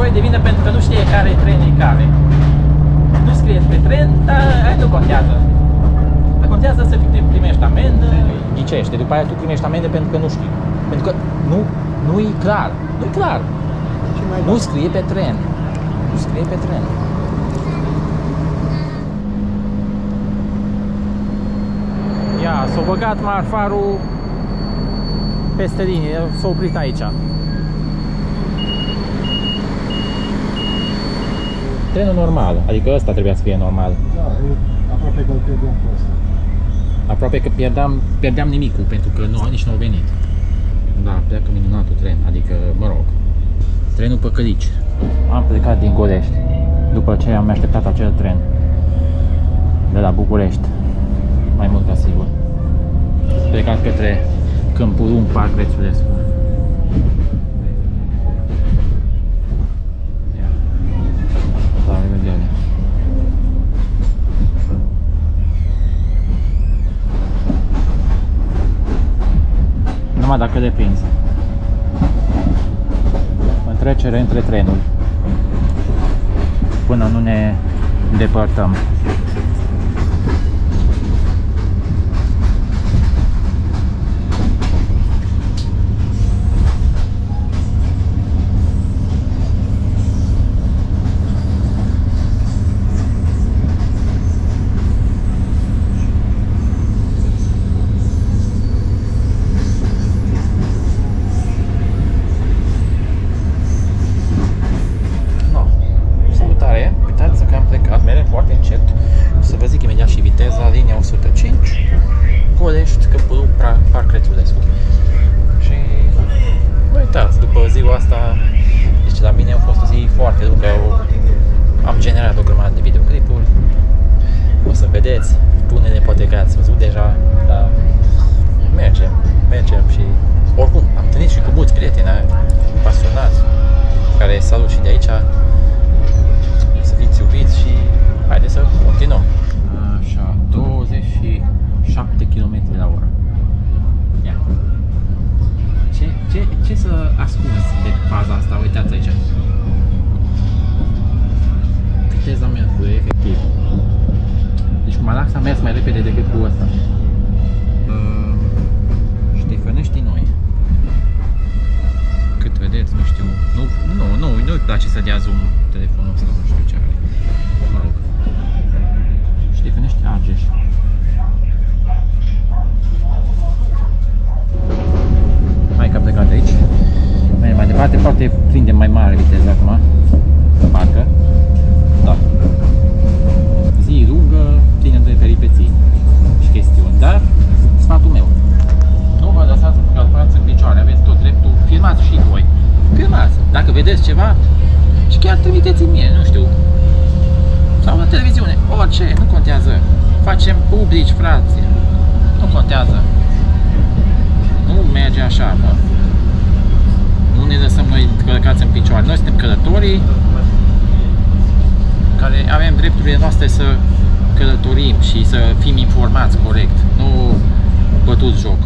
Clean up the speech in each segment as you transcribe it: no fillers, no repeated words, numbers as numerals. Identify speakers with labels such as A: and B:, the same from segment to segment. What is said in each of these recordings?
A: conducătorul e de vină pentru că nu știe care tren e care. Nu scrie pe tren, dar aia nu contează. Dar contează să primești amendă. Ghicește, după aia tu primești amendă pentru că nu știi. Pentru că nu e clar. Nu e clar. Nu scrie pe tren. Nu scrie pe tren. Ia, s-a băgat marfarul peste linie, s-a oprit aici. Trenul normal, adică ăsta trebuia să fie normal.
B: Da, aproape că îl pierdeam pe ăsta.
A: Aproape că pierdeam nimicul, pentru că nici nu au venit. Da, pleacă minunatul tren, adică, mă rog, trenul Păcălici. Am plecat din Golești, după ce am așteptat acel tren de la București, mai mult ca sigur. Plecat către Câmpul Lung, Parc Rețulescu. La revedere. Numai dacă le prins. În trecere între trenuri. Până nu ne îndepărtăm. Parc Rețulescu. Și nu uitați, după ziua asta, deci la mine a fost o zi foarte lungă, am generat o grămadă de videoclipuri, o să vedeți, unele poate că ați văzut deja, dar mergem și oricum am întâlnit și cu mulți prieteni pasionați, care salut și de aici, să fiți iubiți și haideți să continuăm. Așa, 27 km la oră. Ce să ascunzi de faza asta? Uitați aici. Viteza mea efectiv. Deci cu Malax am mers mai repede decât cu ăsta. Ștefănești noi. Cât vedeți, nu știu. Nu-i place să dea zoom telefonul ăsta, nu știu ce are. Mă rog. Ștefănești Argeș. Hai că am plecat de aici. Mergem mai departe, poate prindem mai mare viteză acum. Parcă. Da. Zi lungă, plină de peripeții și chestiuni. Dar, sfatul meu, nu vă lăsați călcați în picioare, aveți tot dreptul. Filmați și voi. Filmați. Dacă vedeți ceva și chiar trimiteți-mi mie, nu știu. Sau la televiziune, orice, nu contează. Facem publici, frații. Nu contează. Nu merge așa, mă. Nu ne lăsăm noi călcați în picioare. Noi suntem călătorii care avem drepturile noastre să călătorim și să fim informați corect. Nu bătuți joc.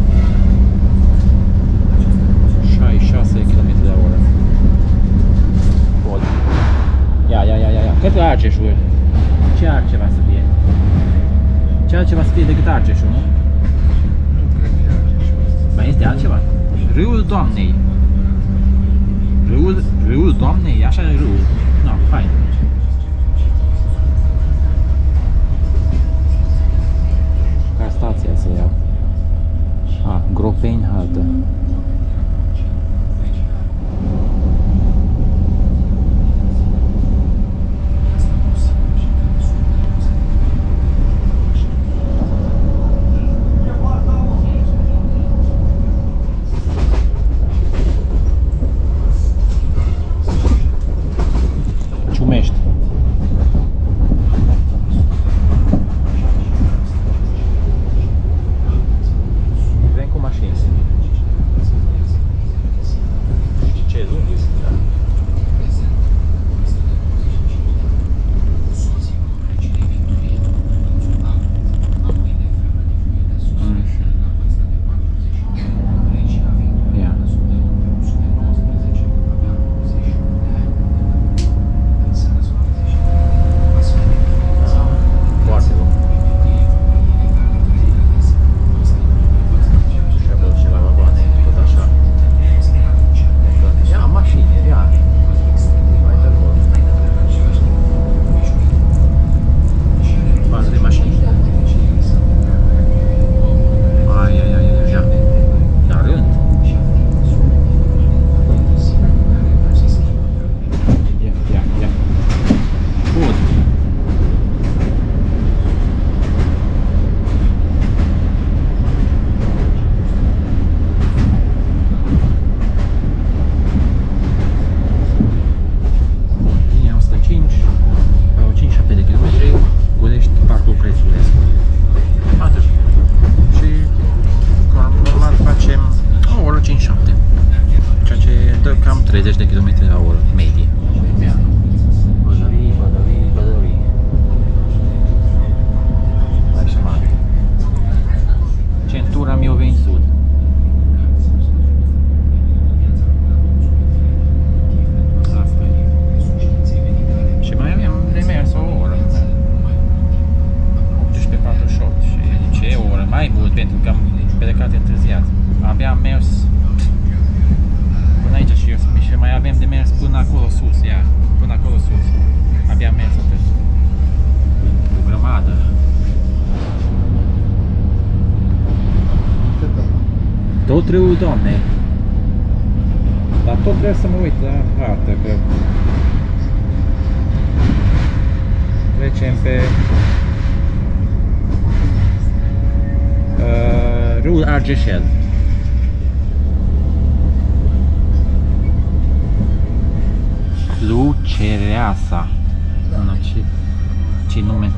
A: 66 km la oră. Bun. Ia. Către Argeșul. Ce altceva să fie? Ce altceva să fie decât Argeșul, nu? Mai este altceva? Râul Doamnei. Râul Doamnei? Așa e râul. No, fain. Ca stația să iau. Gropeni haltă. cam 30 de km la oră, medie. Bădării, bădării, bădării. Așa mare. Centura mi-o veni în sud. Asta e. Și mai avem de mers o oră. 18:48 și ce e o oră mai mult pentru că am plecat întârziat. Abia am mers până aici și mai avem de mers până acolo sus, ia, până acolo sus. Abia am mers atât. O grămadă. Tot râul, Doamne. Dar tot trebuie să mă uit la hartă, că trecem pe râul Argeșel. Lucereasa. Nu, ce nume?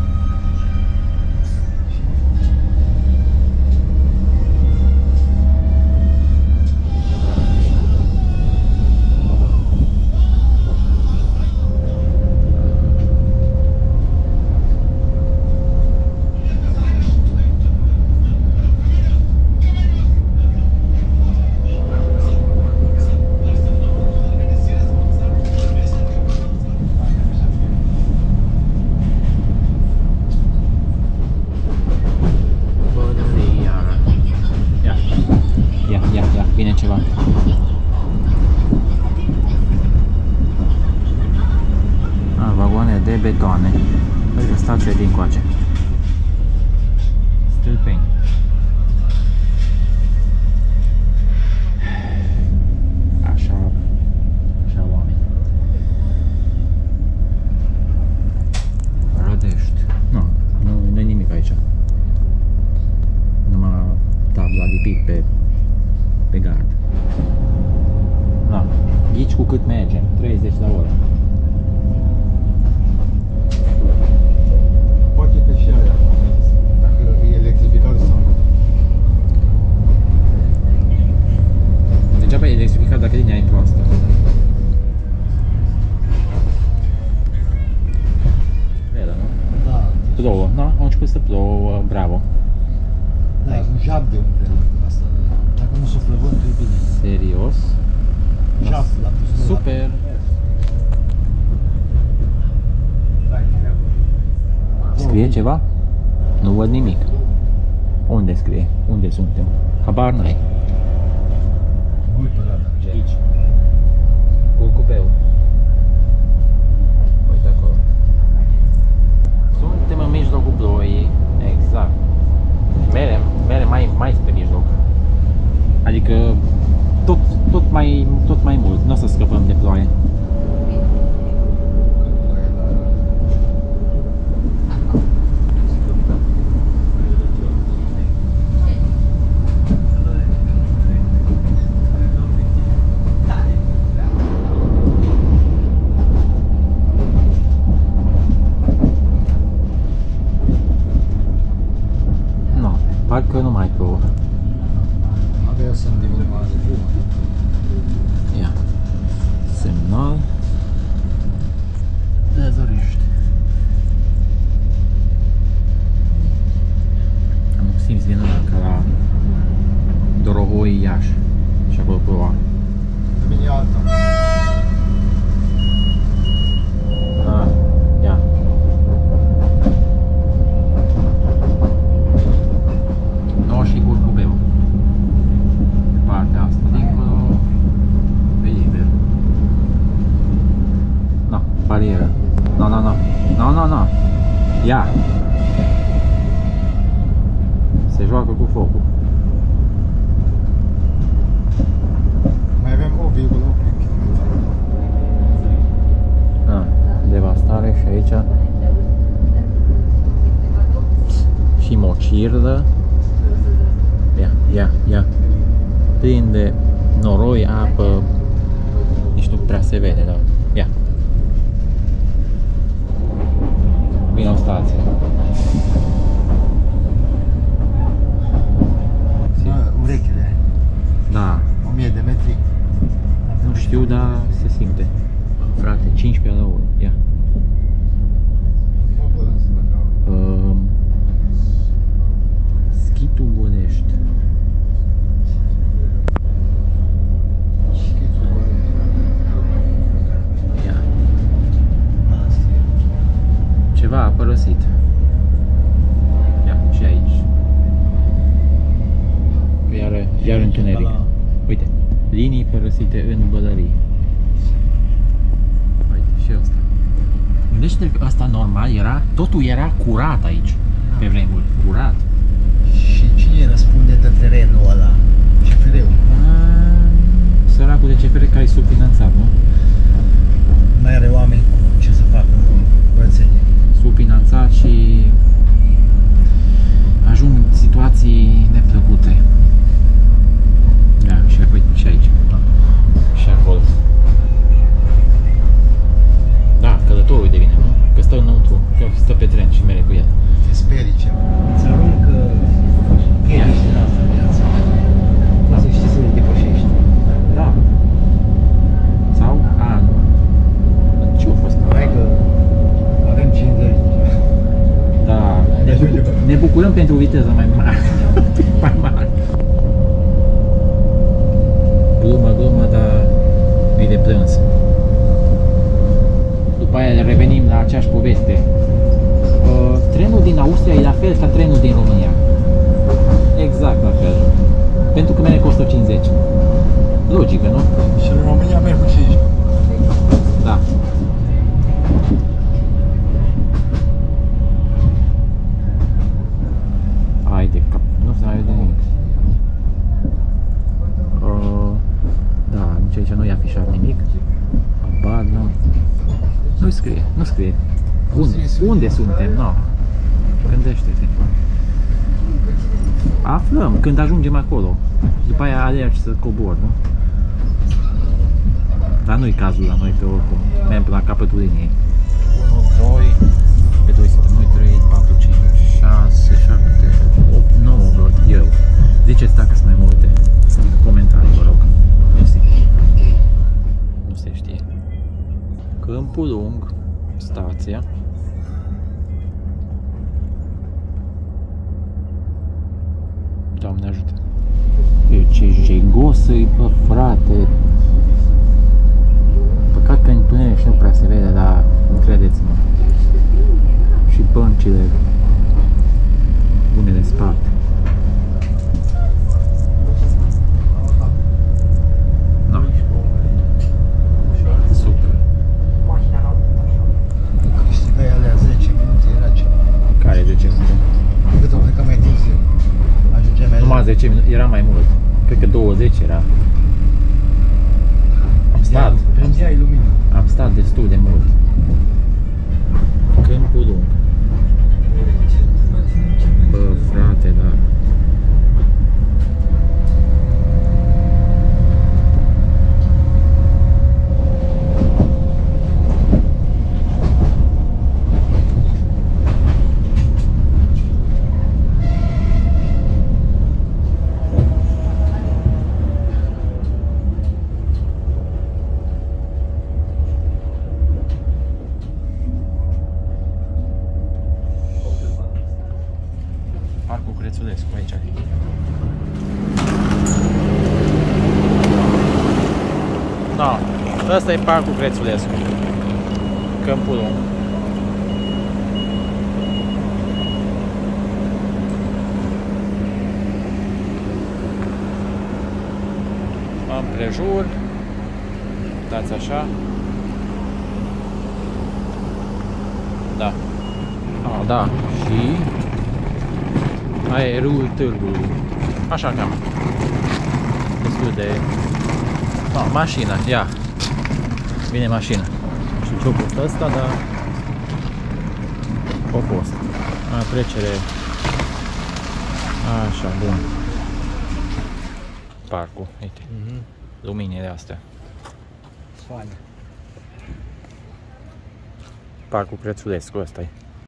A: Vine ceva. Vagoane de betoane. Uite, stația din coace. Stâlpeni. Așa oameni. Rădești. Nu e nimic aici. Numai tabla lipit pe gard. Da. Ghici cu cât mergem? 30 la oră.
B: Poate că și aia, dacă e electrificat sau nu.
A: Degeaba e electrificat dacă linia e proastă. Vede, nu?
B: Da.
A: Plouă, da? Au început să plouă, bravo.
B: Da, un jab de umbrelă. Asta, dacă nu suflă vântul, e bine.
A: Serios?
B: Jab, la pus.
A: Super! Scrie ceva? Nu văd nimic. Unde scrie? Unde suntem? Habar n-ai.
B: Uite, da.
A: Aici. Curcubeu. Uite acolo. Suntem în mijlocul ploii. Exact. Merem mai spre mijloc. Adică tot mai mult. Nu o să scăpăm de ploaie. Parcă nu mai plouă.
B: Avea semn de urmare.
A: Ia. Semnal.
B: De dorești.
A: Am simțit din ăla ca la Dorohoi, Iași. Și acolo ploua.
B: Vine alta.
A: Ia. No și Curcubeu. Pe partea asta, dincolo, pe liber. No, barieră. No. Ia. Se joacă cu focul.
B: Mai avem 8,8 km.
A: Devastare și aici. Și mocirlă. Ia. Plin de noroi, apă. Nici nu prea se vede, dar ia. Vine o stație.
B: Urechile.
A: Da.
B: 1000 de metri.
A: Nu știu. știu, dar se simte. Frate, 15 la oră, ia. Schitul Golești. Ia. Ceva a părăsit. Ia, și aici. Iar întuneric. Uite, linii părăsite în bălării. Uite, și ăsta. Gândește-te că ăsta normal era, totul era curat aici, pe vremuri, curat.
B: Și cine răspunde de terenul ăla? CFR-ul.
A: Săracul de CFR care e subfinanțat, nu?
B: Mai are oameni cu ce să facă în curățenie.
A: Subfinanțat și ajung în situații neplăcute. Da, și uite, și aici. Și acolo. Da, călătorul devine, nu? Că stă înăuntru, că stă pe tren și merge cu el.
B: Te sperii ceva. Îți aruncă piedici din asta în viață. Ca să știi să le depășești.
A: Da. Sau? Nu. Ce-a fost?
B: Hai că avem 50.
A: Da. Ne bucurăm pentru viteză mai mare. Mai mare. Glumă, dar e de plâns. După aia revenim la aceeași poveste. Trenul din Austria e la fel ca trenul din România. Exact la fel. Pentru că merge cu 150. Logică, nu?
B: Și în România merg cu 5.
A: Da. Hai de cap. Nu se mai vede nimic. Da, nici aici nu i-a afișat nimic. Abar, nu scrie, nu scrie. Unde suntem? No. Gândește-te. Aflăm când ajungem acolo. După aia alegi să cobor, nu? Dar nu-i cazul la noi pe oricum. Mergem până la capătul liniei. 1, 2, pe 2 suntem noi, 3, 4, 5, 6, 7, 8, 9 văd eu. Ziceți dacă sunt mai multe. Comentarii, vă rog. Mersi. Nu se știe. Câmpul Lung, stația. Doamne ajută. Ce jegosă-i, bă, frate. Păcat că întuneric și nu prea se vede, dar credeți-mă. Și băncile bune de spate. No. Super.
B: Câștigai alea 10 minute, era ceva.
A: Care 10 minute?
B: Cât o cred că mai târziu. Ajungeam mai
A: Numai 10 minute, era mai mult. Cred că 20 era. Am stat.
B: Prindeai lumina.
A: Am stat destul de mult. Câmpul Lung. Bă, frate, da. Parcul Crețulescu, aici. Da, ăsta e Parcul Crețulescu. Câmpul Lung. Împrejur. Dați așa. Da. Da. Și aia e râul Târgului. Așa cam. Destul de... mașină, ia. Vine mașină. Nu știu ce-a fost ăsta, dar... a fost. Trecere... Așa, bun. Parcul, uite. Luminile astea.
B: Faine.
A: Parcul Crețulescu, ăsta e.